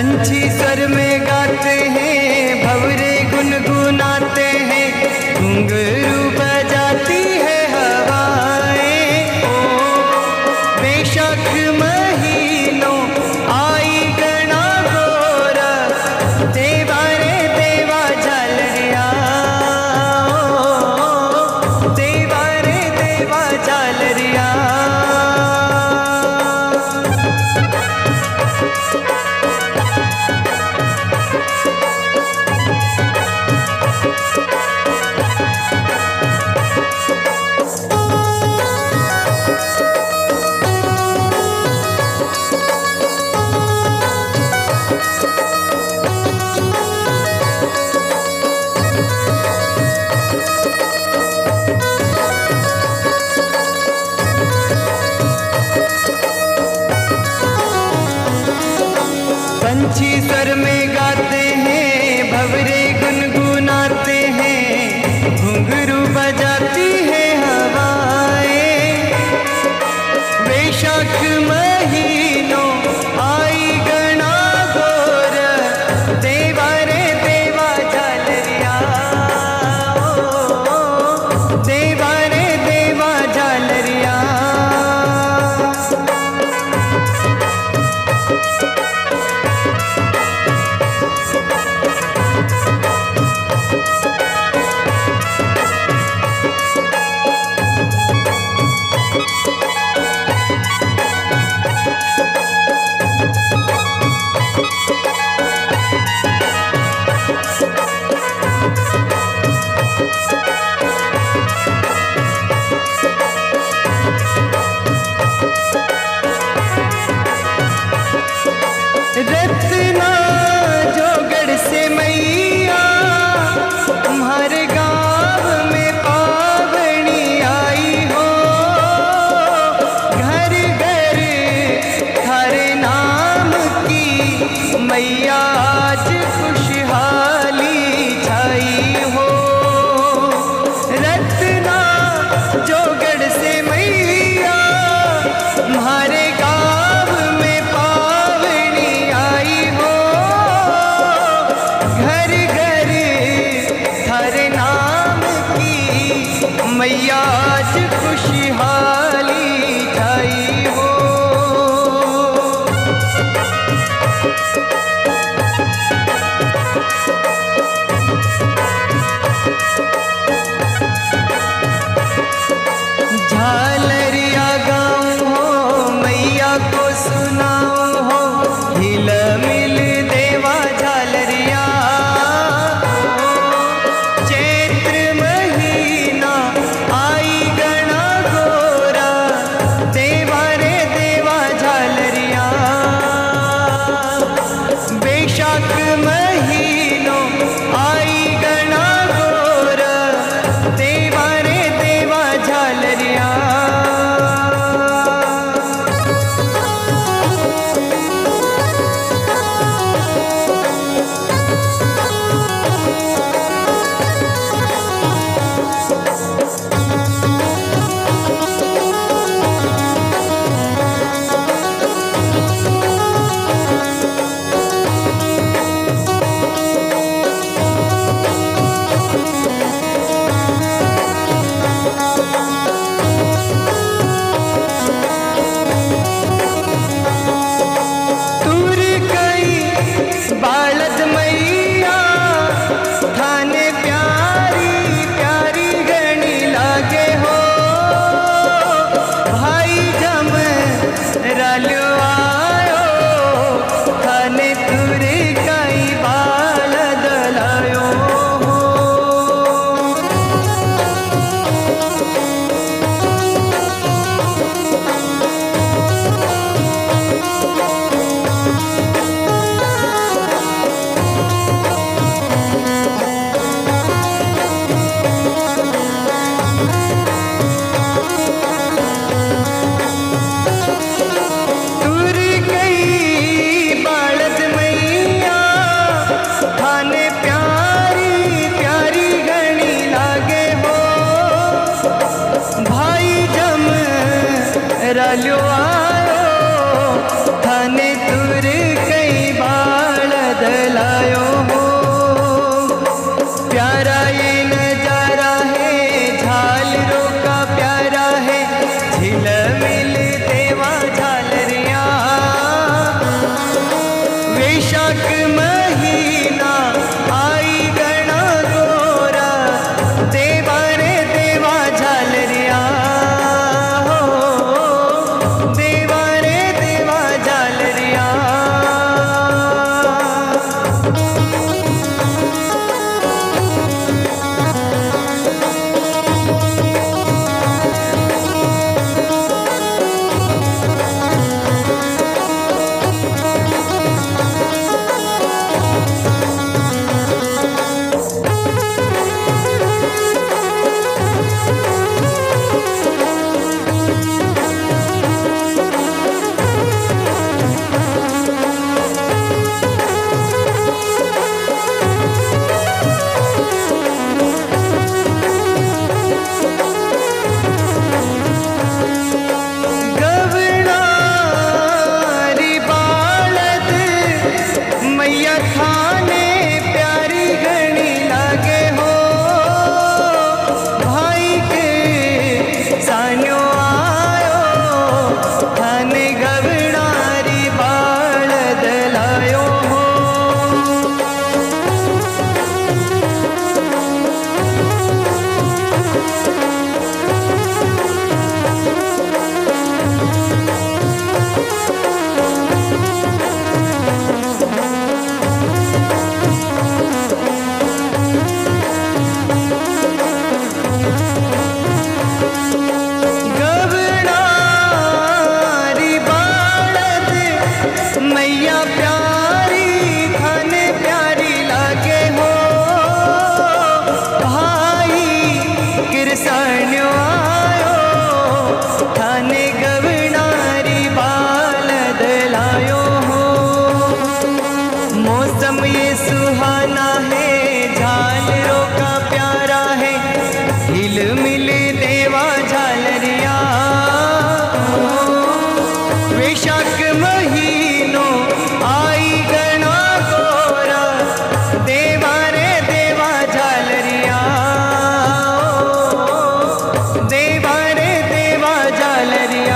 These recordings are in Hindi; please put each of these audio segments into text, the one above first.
पंछी स्वर में गाते हैं, भंवरे गुनगुनाते हैं, घुंघरू बजाती है हवाएं। ओ बेशक महीनों आई गणा गोरा, देवा रे देवा झालरिया, देवा रे देवा झालरिया। पंछी स्वर में गाते हैं, भंवरे गुनगुनाते हैं, घुंघरू बजाती है हवाएं। वैशाख महीनों आई गणा गोर, देवा रे देवा झालरिया, देवा रे देवा झालरिया। रत्ना जोगड़ से मैया तुम्हारे गाँव में पावनी आई हो, घर घर थारे नाम की मैया आज खुशहाली छाई हो। रत्ना जोगड़ से मैया तुम्हारे गाँव में मैया आज खुशहाली छाई हो। झालरिया गाऊं हो, मैया को सुनाऊं हो, हिल मिल देवा झालरिया। चैत्र महीना आई गणा गोरा, देवा रे देवा झालरिया। बेशक महीनों आई गणा गोरा, देवा रे देवा झालरिया। बालद मैया थाने प्यारी प्यारी गणी लागे हो, भाई जम रलो आयो, थाने तुर कई बालद लायो हो। तुर कई बालद मैया वैशाख महीना आई गणा गोरा, देवा रे देवा झालरिया हो, देवा रे देवा झालरिया। मैया प्यारी थाने प्यारी लागे हो, भाई कृष्ण आयो थाने गवनारी बालद लायो हो। मौसम ये सुहाना है, झालरों का प्यारा है, हिल मिल देवा झालरिया। वैशाख महीनो आई गणा गोरा, देवा रे देवा झालरिया, देवा रे देवा झालरिया।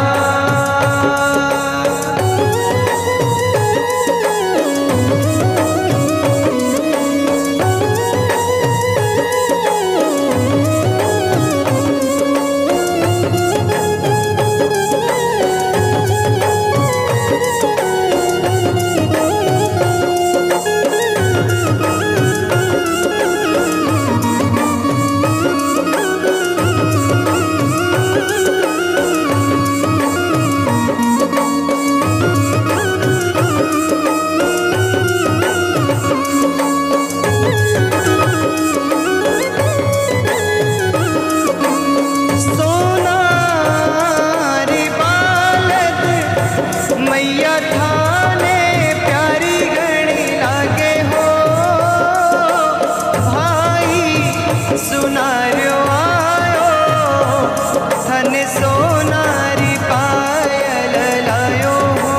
मैया थाने प्यारी गणी लागे हो, भाई सुनारो आयो थाने सोनारी पायल लायो हो।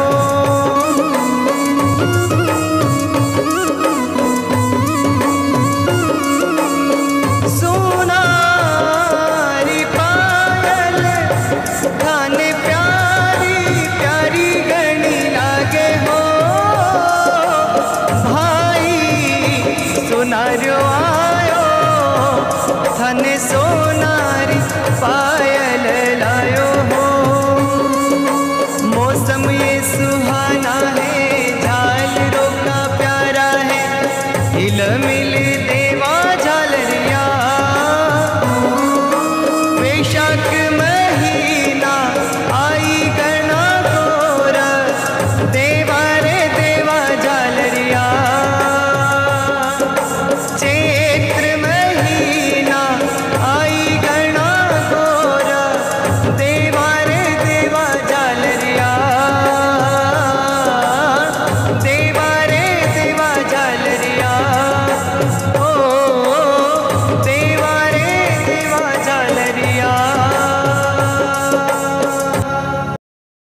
सोनारी पायल थाने प्यारी प्यारी गणी लागे हो, भाई सुनारो आयो थाने सोनारी